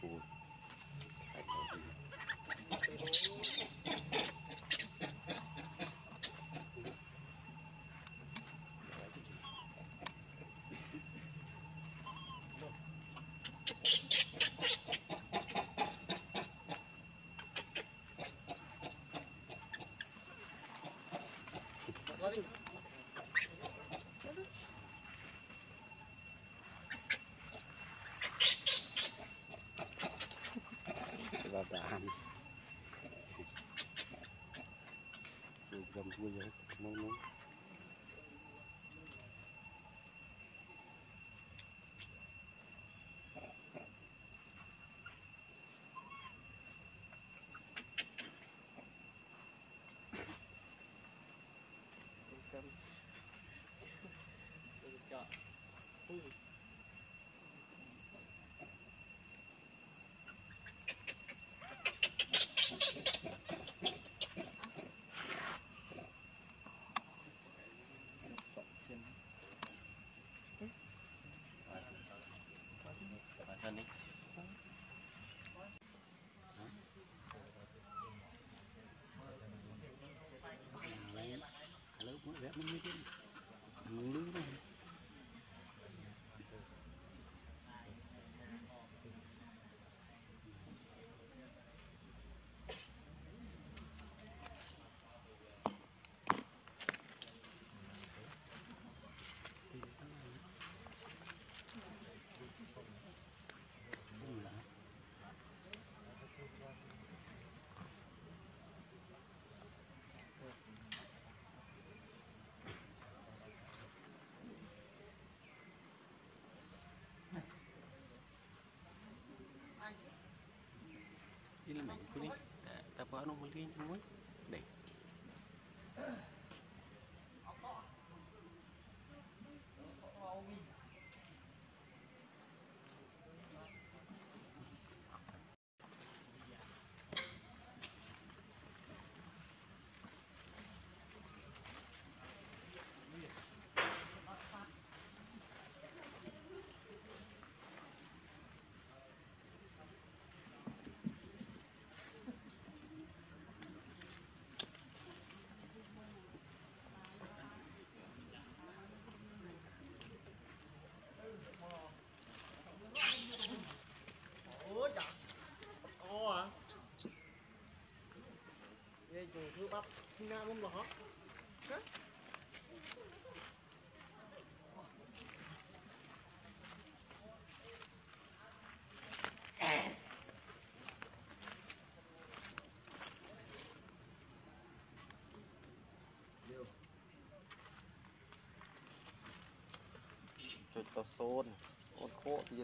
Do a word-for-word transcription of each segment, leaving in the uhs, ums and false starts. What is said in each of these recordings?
phù vào tàn gầm vui rồi nóng nóng thân đi lớp mới vẽ mới chứ lưới đó ini main kuning tapi anu mungkin semua deh thứ bắp nga không lỏ cho xôn con khô thì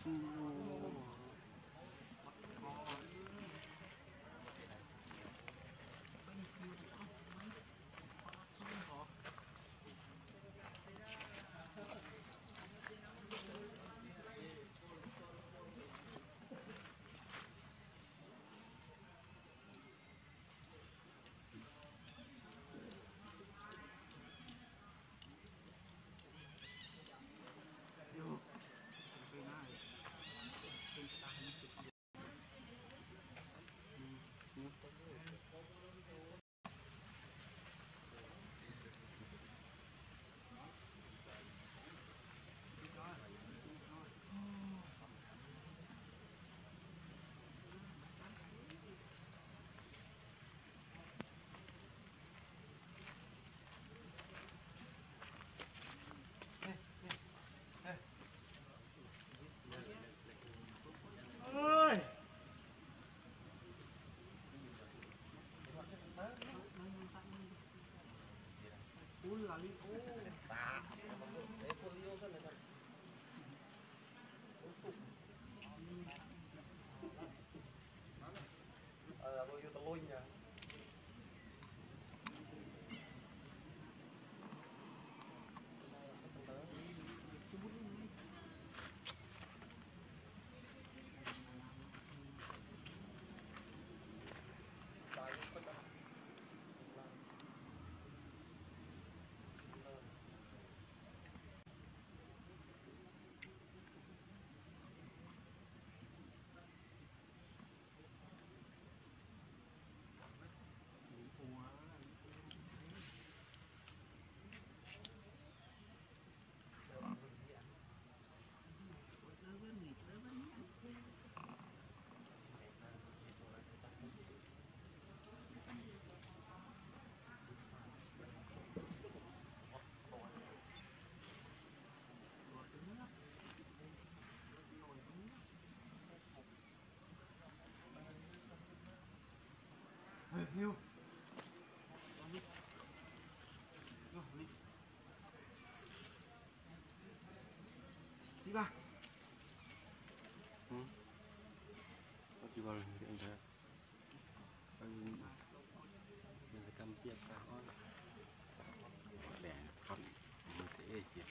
Nhiều. Đi ba. Ừ. Có chỉ vào thì anh thấy. Anh mình sẽ cầm tiếp cả con. Để con như thế chỉ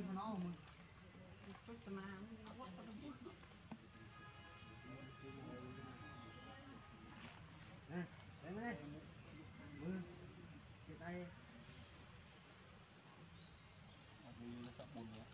đi mà nó mà nè đấy đây mưa chia tay nó sắp buồn nữa.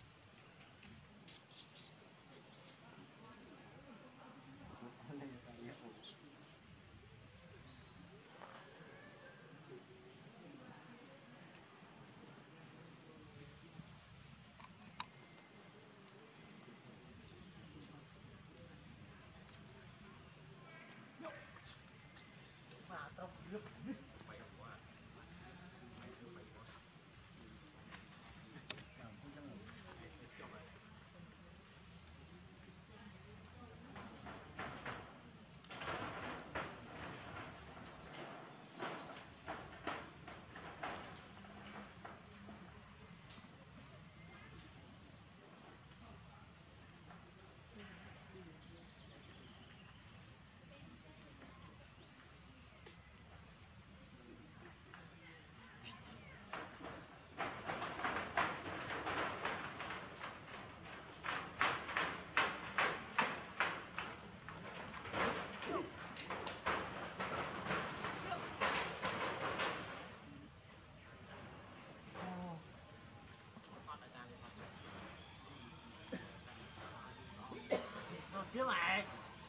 chứ mày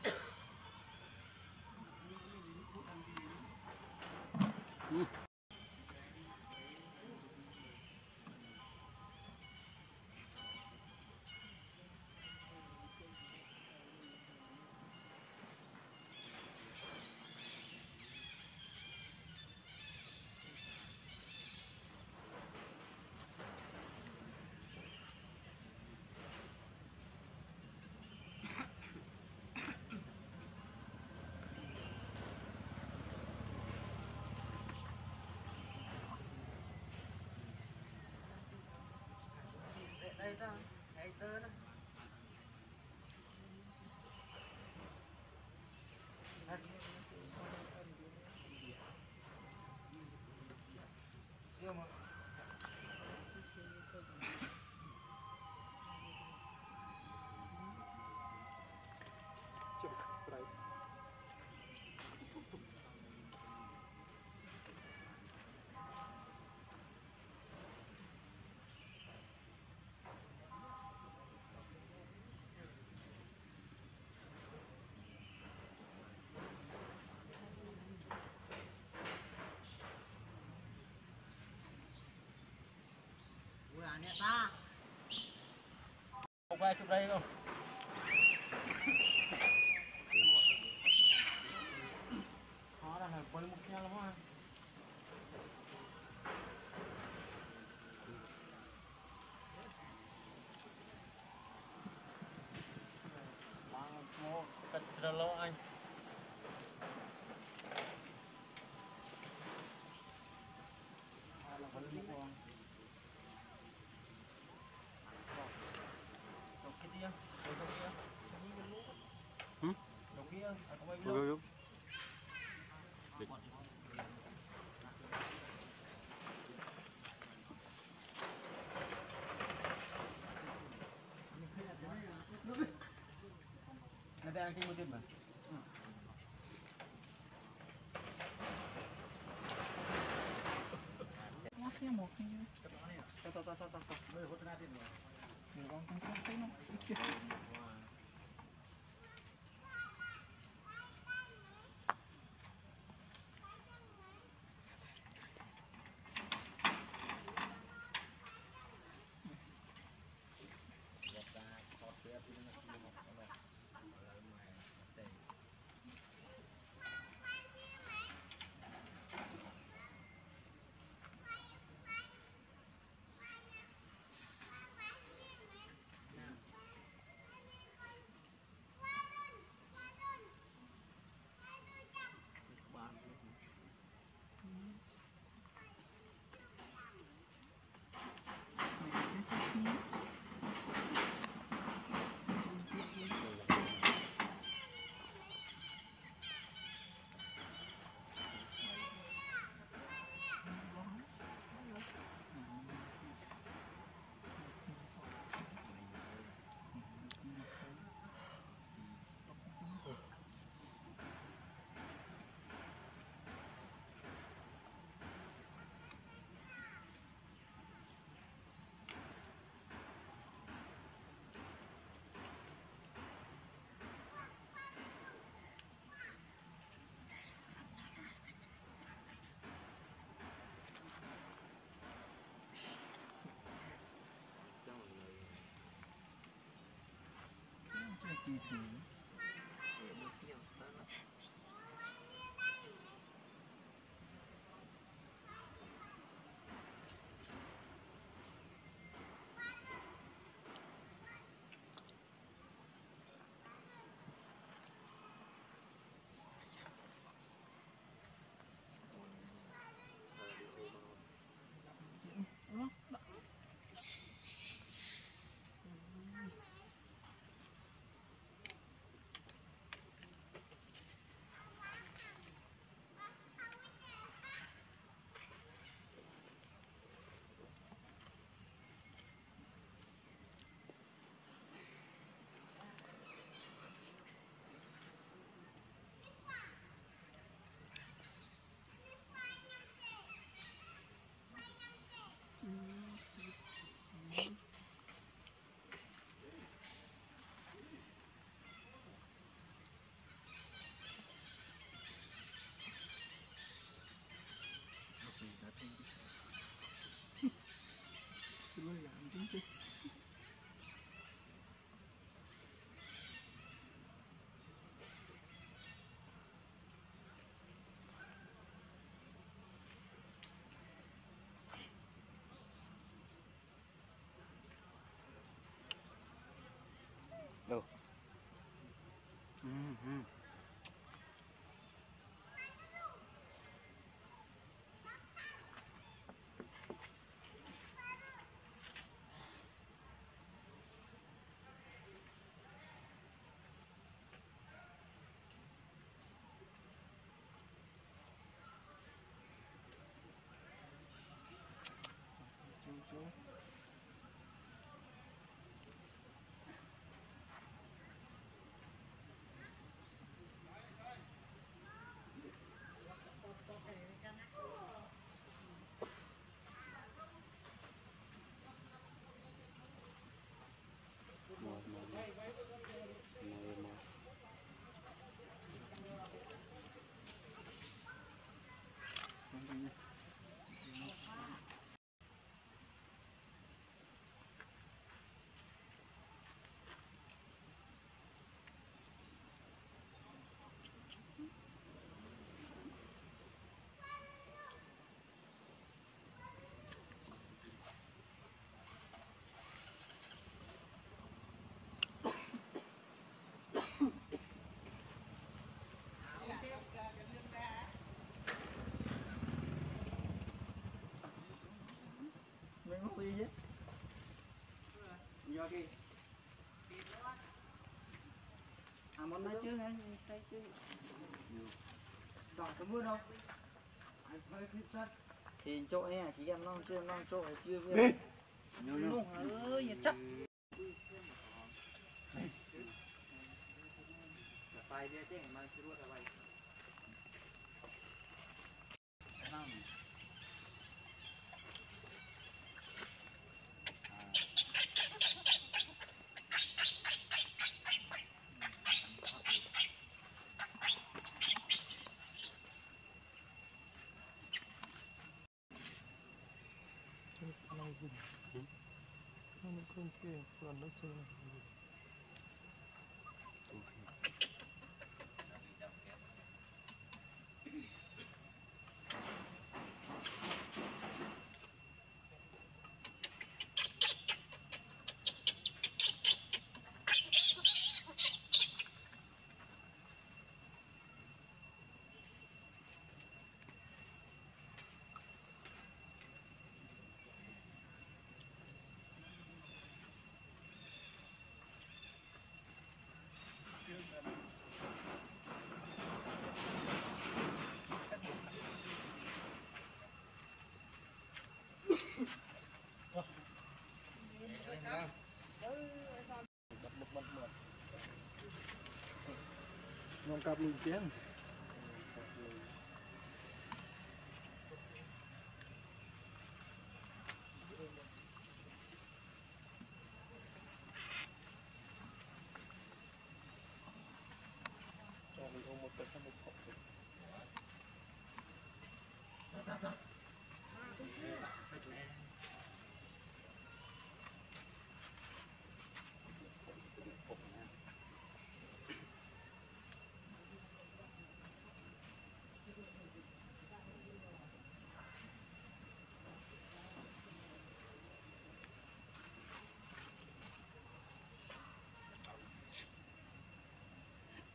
Ừ. đây đó hãy tớ đó yêu mà nè ta Chụp đây, chụp đây không? khó là phải quay một nhau lắm ha Mau cắt ra lâu anh. là quay một con cái kia cái kia Ừ? đầu kia à có mấy Đúng, đúng. Này đây anh trên một tiền mà Masih mau ke tao tao tao tao tao bây giờ hốt ra tiền rồi nhiều con con con thấy nó xì. Xin lỗi làm chính chứ. Đâu? Ừ, ừ. Mình không đi chứ. Giờ kì. À món này chứ nghe tay chứ. Đỏ tấm mưa đâu? Anh phải khít sắt. Thì chỗ ấy à, chị em nó chưa nó chỗ ấy chưa biết. Nung ơi, chắc. Phải đi chứ, mà chưa ruột là vậy. Nó không kia, còn nó chơi. Nông cặp lùi tiếng. Cho mình ôm một cái trong một hộp.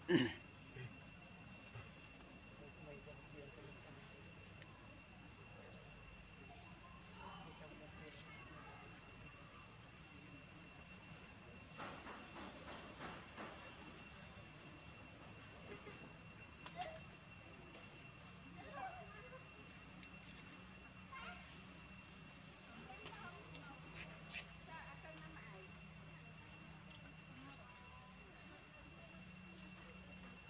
เ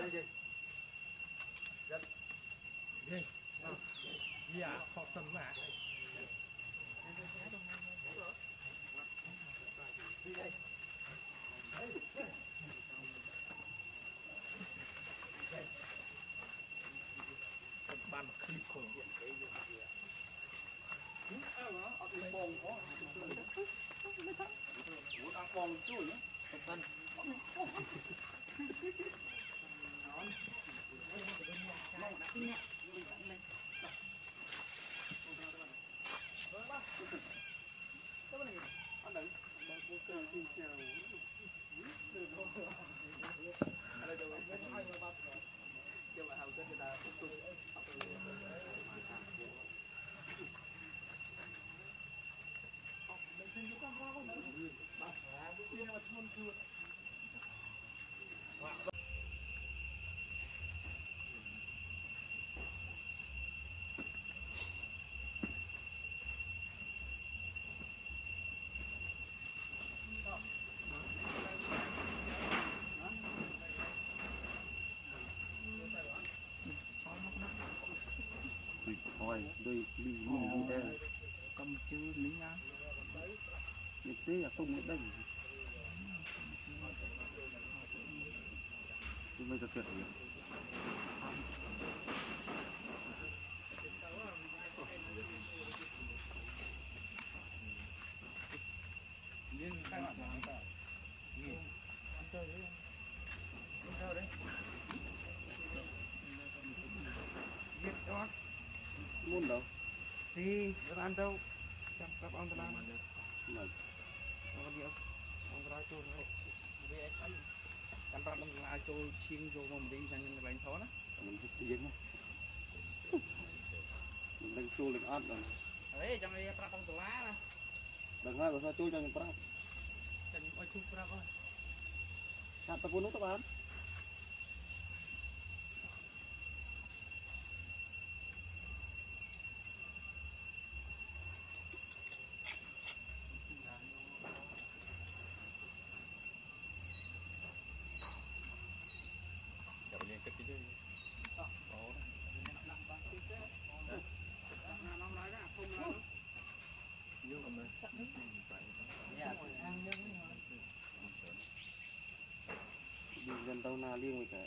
rồi gì gì dạ họ sầm mà bàn clip của bông có ăn bông chuối nhé cân Thôi, đây đi đi đây. Cầm chữ lý nha. Để thế là không biết đây. Chúng bây giờ kẹt gì? Muốn đâu? Thì ăn đâu? Chăm các ông ta làm. Mà Ông đi ông ra chỗ này. Căn ra lâm lại chỗ chiên chỗ mà mình đi sang bên bánh thó đó. mình thích tiếng á. Mình đang chui lên ớt rồi. Đấy trong đây pra trong lá nè. Đằng hai của sao chui cho những pra. Chân ôi chụp pra ơi. Hạt tập vốn các bạn. Đi gần tàu na liêng với cả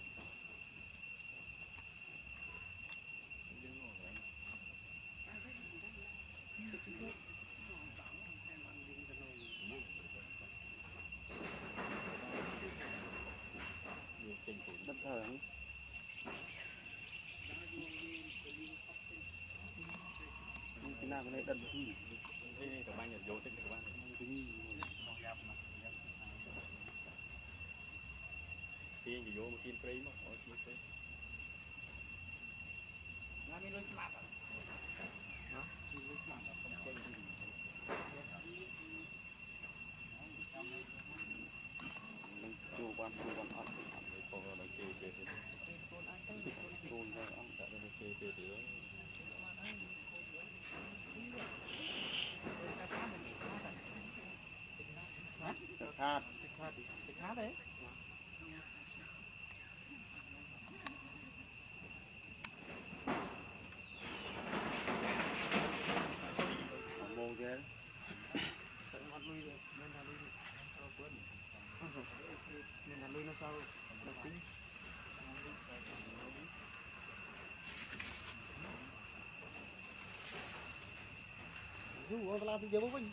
đất thở cái nào cái này đất gì các bạn vô tích các bạn tiên thì vô một tiên free mà có tiên free Làm mình lôi smart à? Hả? Lôi smart à? Không chơi gì. chua quan chua quan ớt còn là kê kê kê chua ra ăn tại là kê kê thì khát Khá đấy. mồ ghê Sợ ngọt lui rồi, nên là lui sao quên. Nên là lui nó sao độc tính. dù ông ta làm thì giờ bố vinh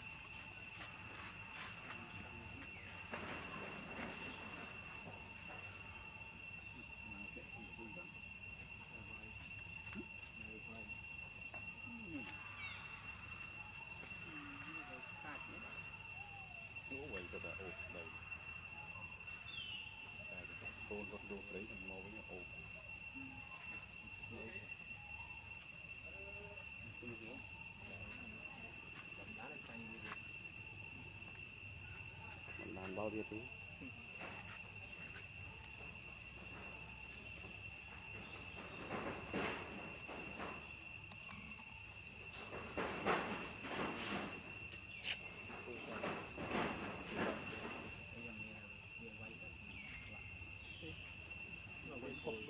quay cho ta ốp đây con con vô đấy thằng mò với nhau ốp làm bao nhiêu thứ Hãy subscribe cho kênh Ghiền Mì Gõ để không bỏ lỡ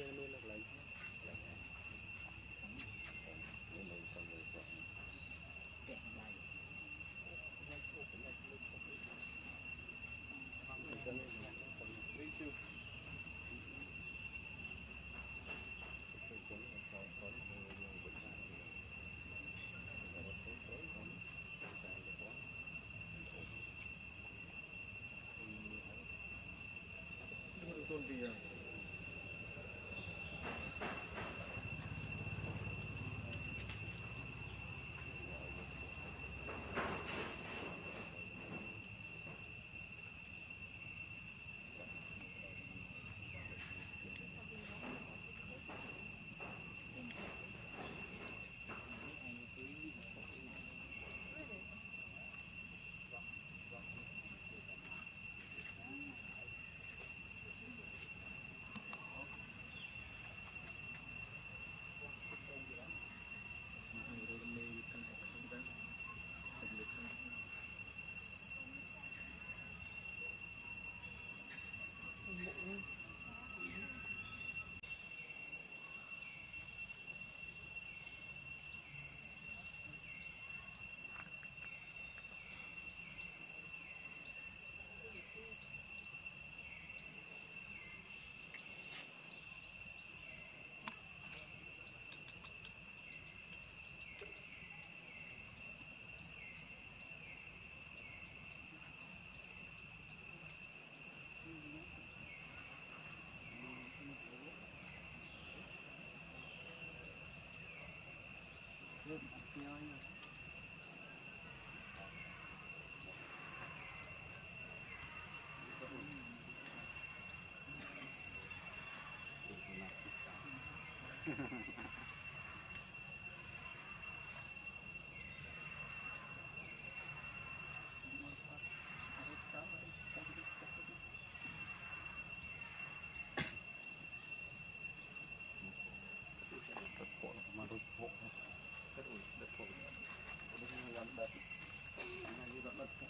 mà đôi hộ cái đùi đất phổ nó làm đất này như đất đất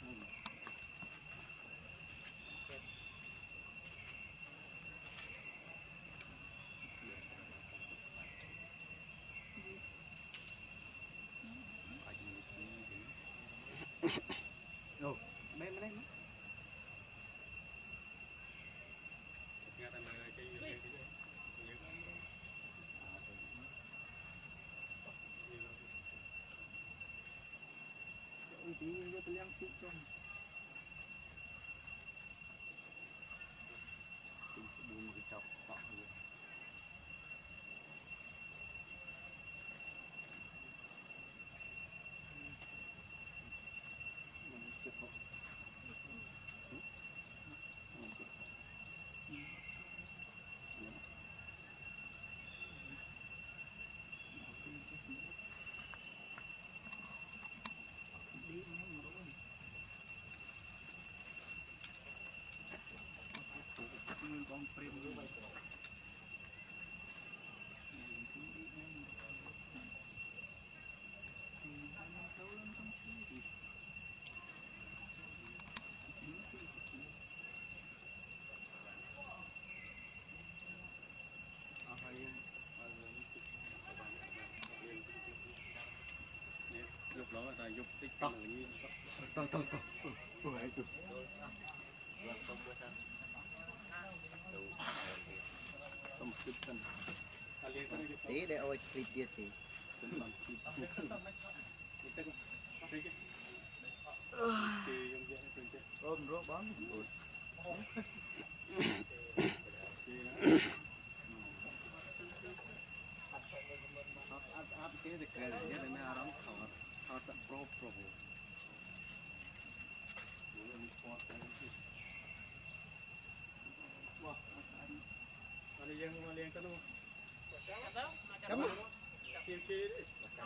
đâu bên bên đây nghe ta nói cái cái cái ui tí vô tôi đang chụp trong chúng sẽ buông một cái chọc tọt rồi mình chụp một con frame như vậy lúc đó ta dục tích tóc như to to to ôi ấy chứ tôm chụp thân tí để ôi thịt tiệt thì thân bằng thịt ôm rốt bóng áp áp cái gì cái này nhớ đến nào đó họ họ tận pro pro anh liên anh liên cái luôn cắm chiêu chi đi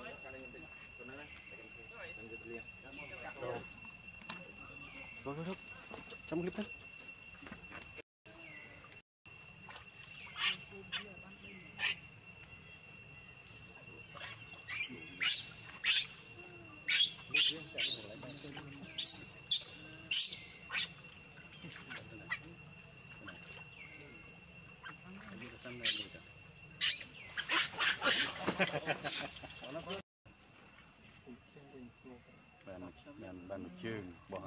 rồi rồi rồi trong clip đó bàn bàn bàn trường bỏ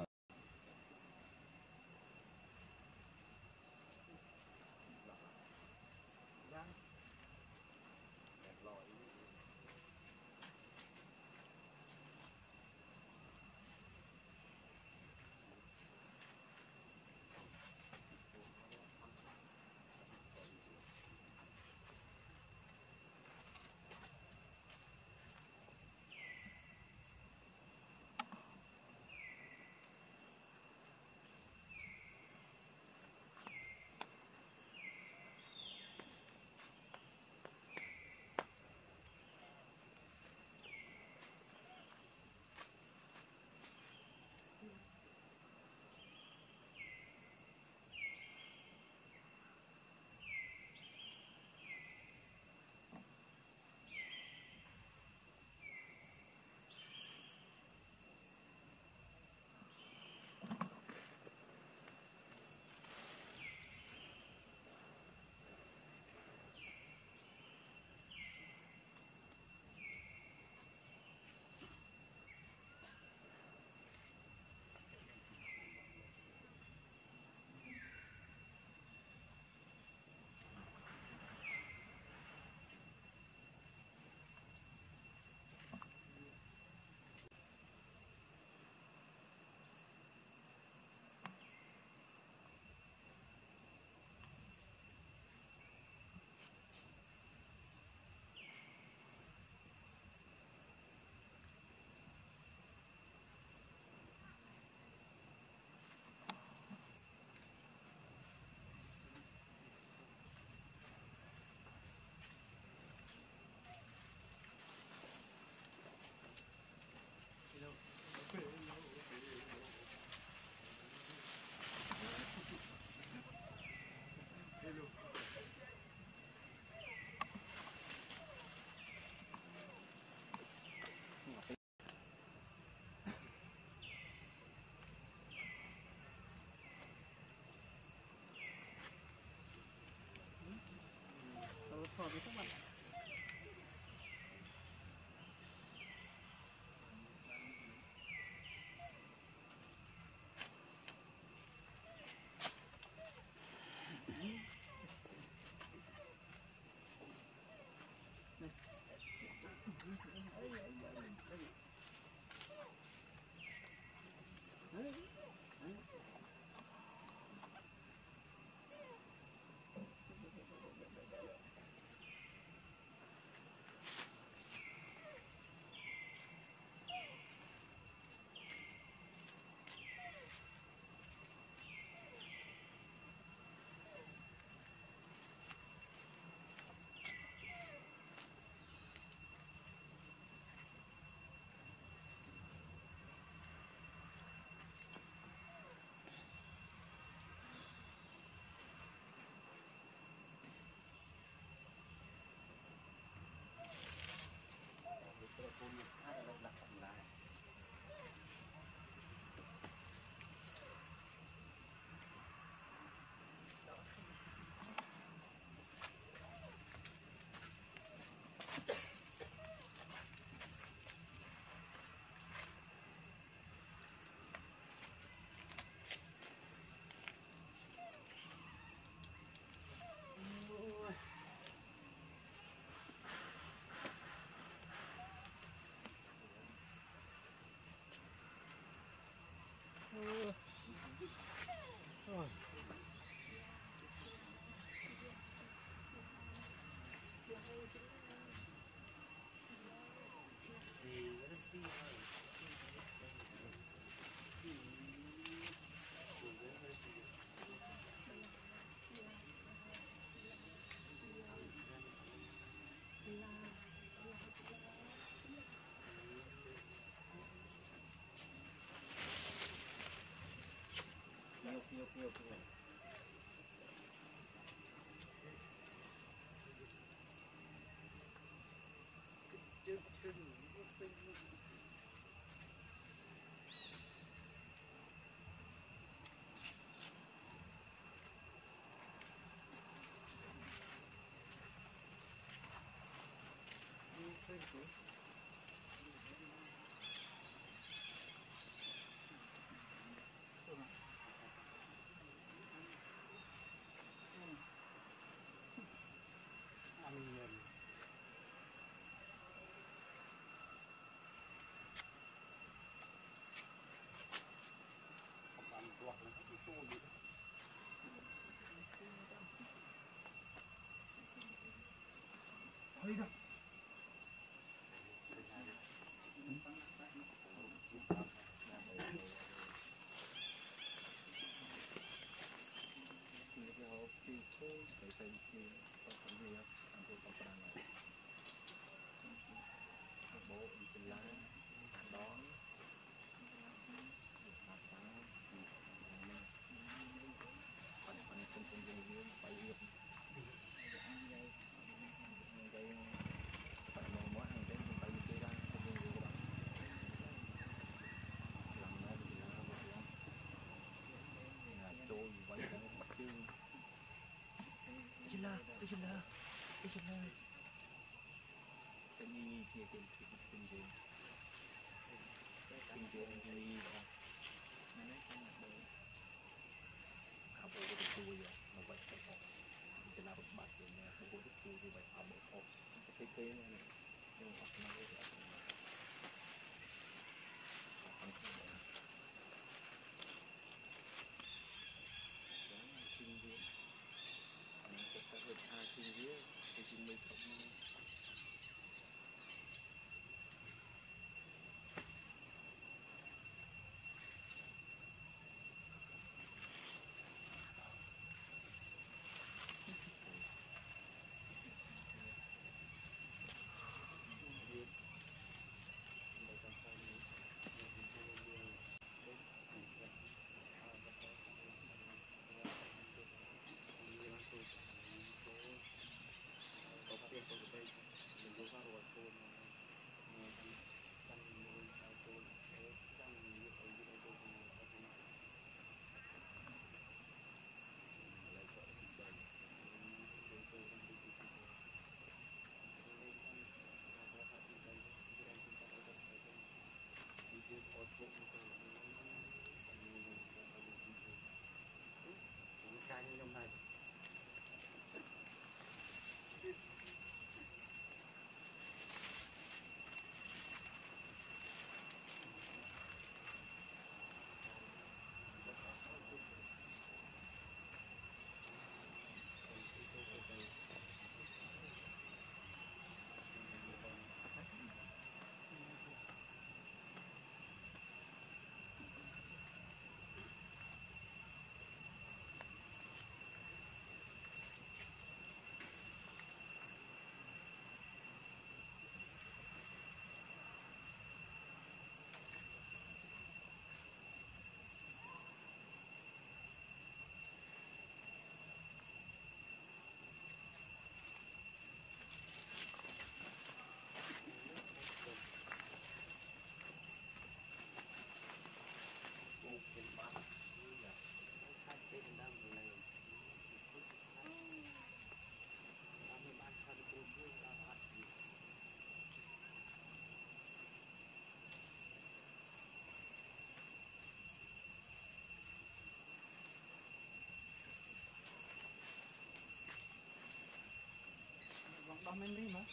memory mà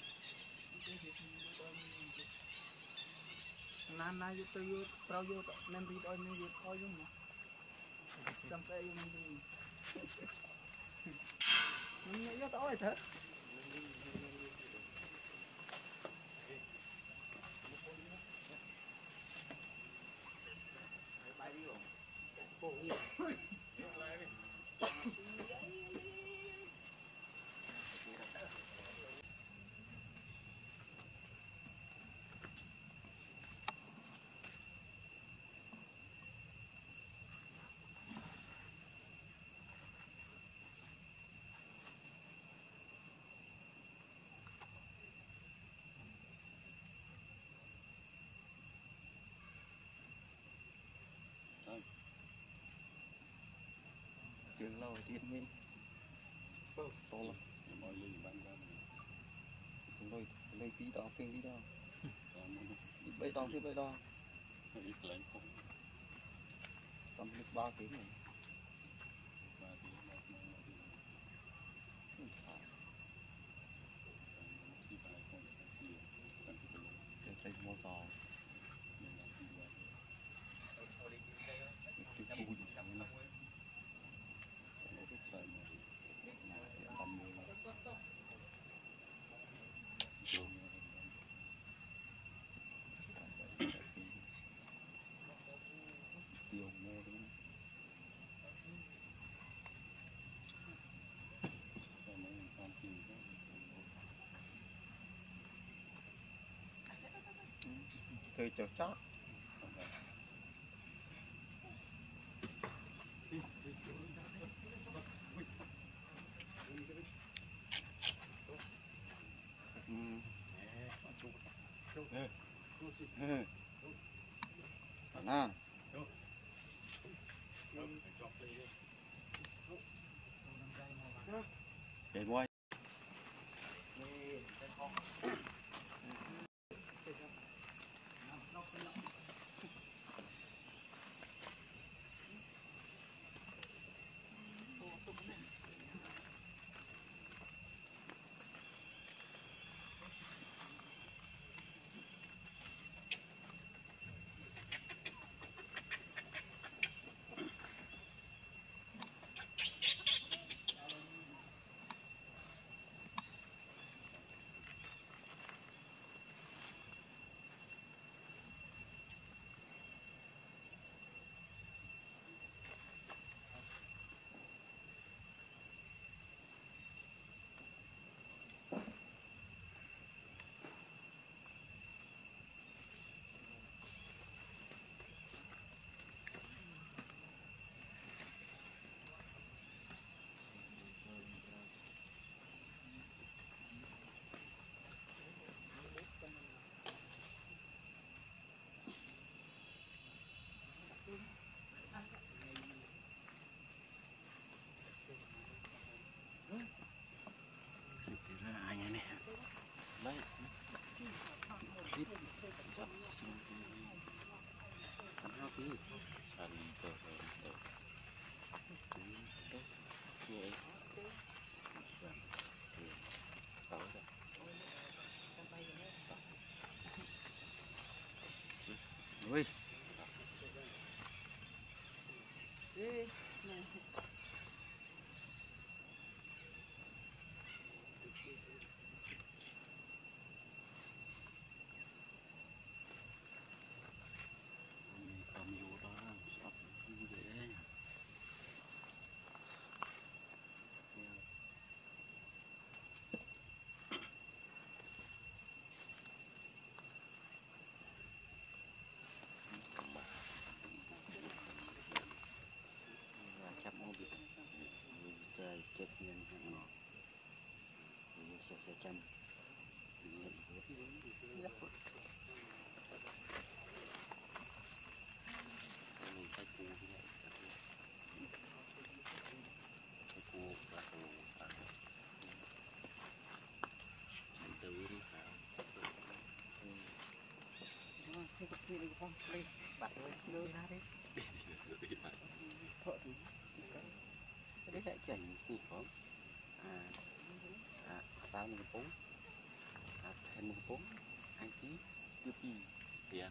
nan na yo to yo trao yo memory to me yo thôi luôn mà trong tay yo memory mình yo to rồi thế trường lâu thiệt mình to lắm mọi người bán ra chúng tôi lấy tí đó phim tí đó bây đo thì bây đo tầm lúc ba tiếng này cái mua giò cái cù gì này hơi chót chót Nah, để mua ui chết nhân hàng ngọt mình sẽ sẽ chăm mình sẽ cua cái này sẽ cua và cua mình từ đi hả Cái cái này con lên bắt đưa ra đi cái cái chành phù hợp à à sao mình bốn à thêm mình bốn hai ký chưa pi tiền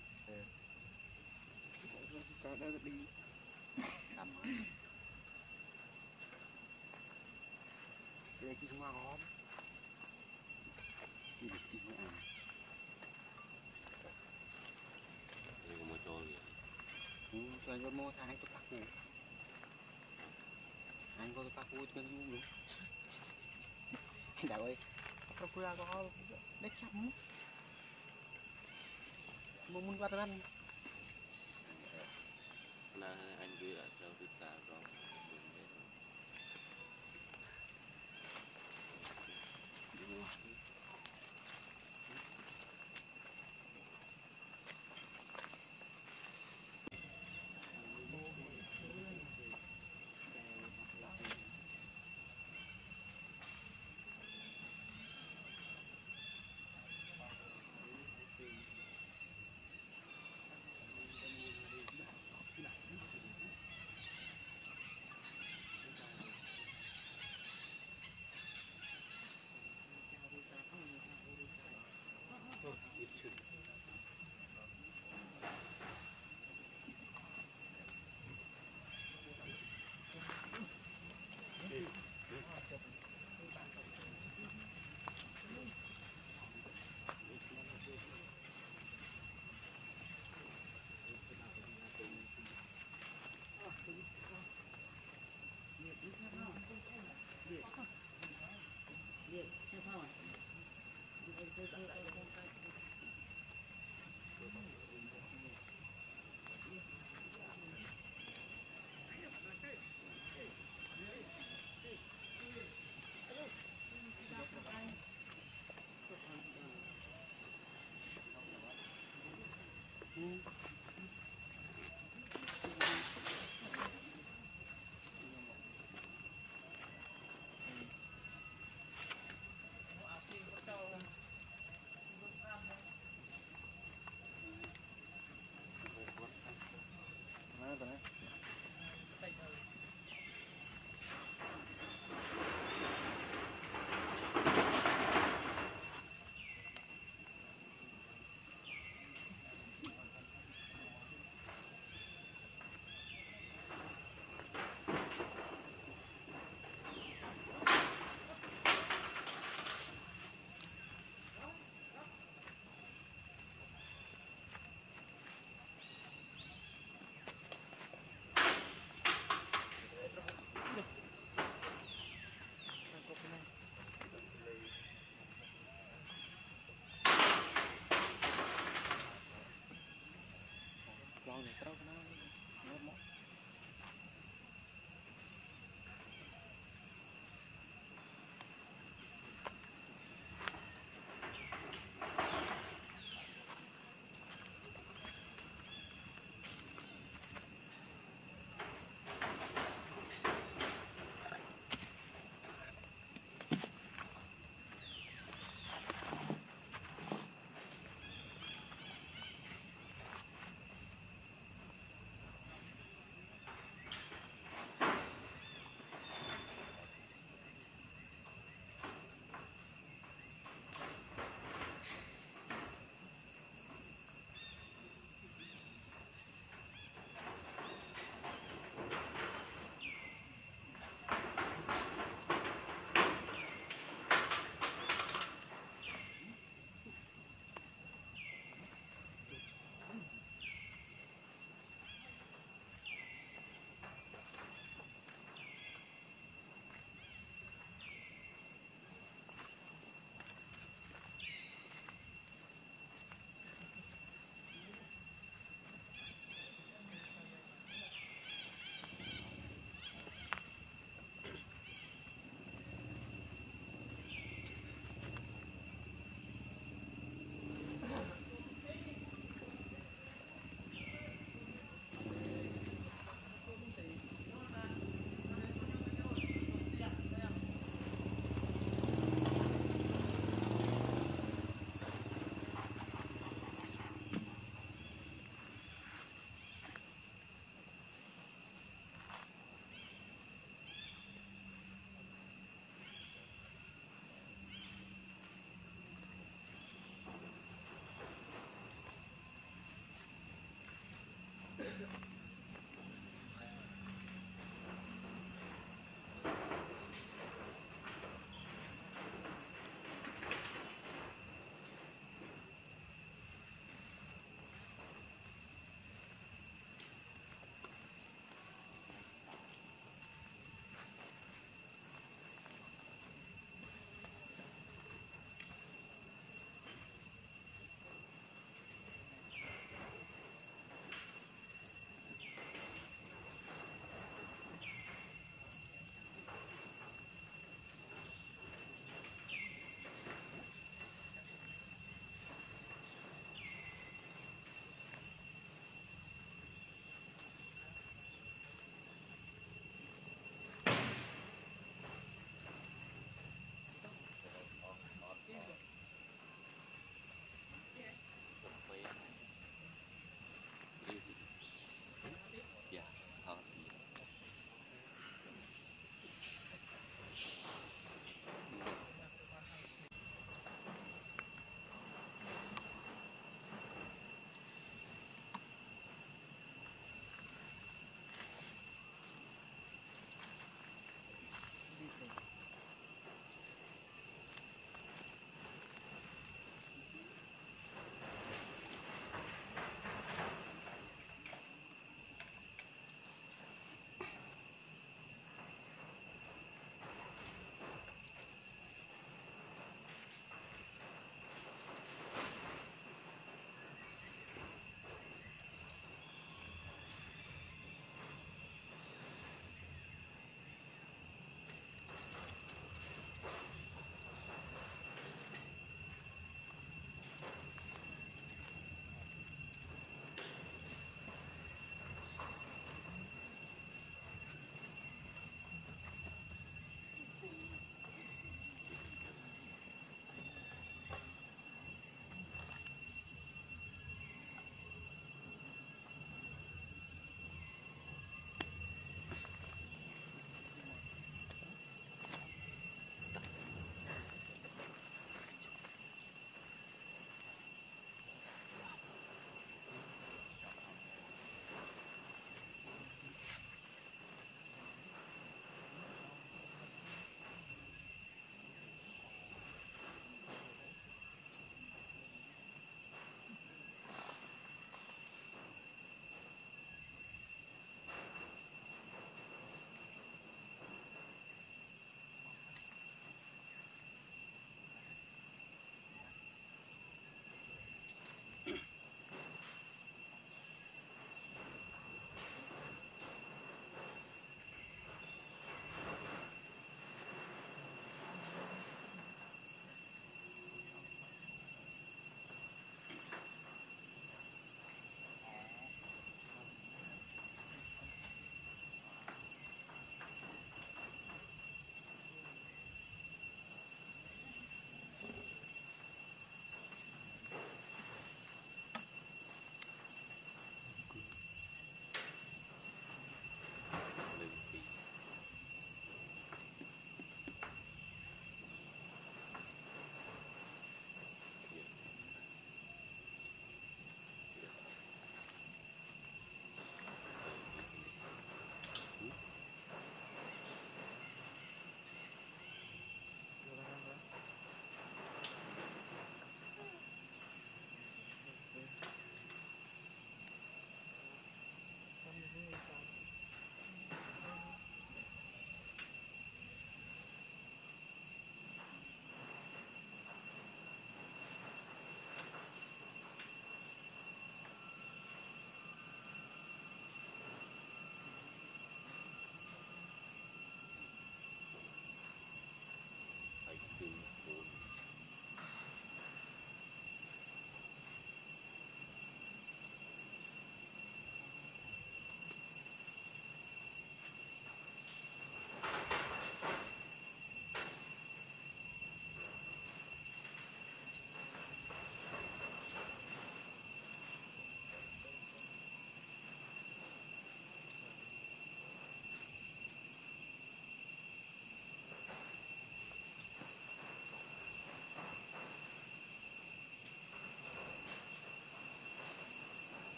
có đỡ đi làm cái này chỉ không ngon chỉ được chỉ không ăn đây có mua cho liền ừ cho anh có mua thay tôi bắt cua anh có pak cua bên luôn luôn đạo ơi procura có để chấm muốn muốn qua tới ăn là anh đưa ở sau từ xa rồi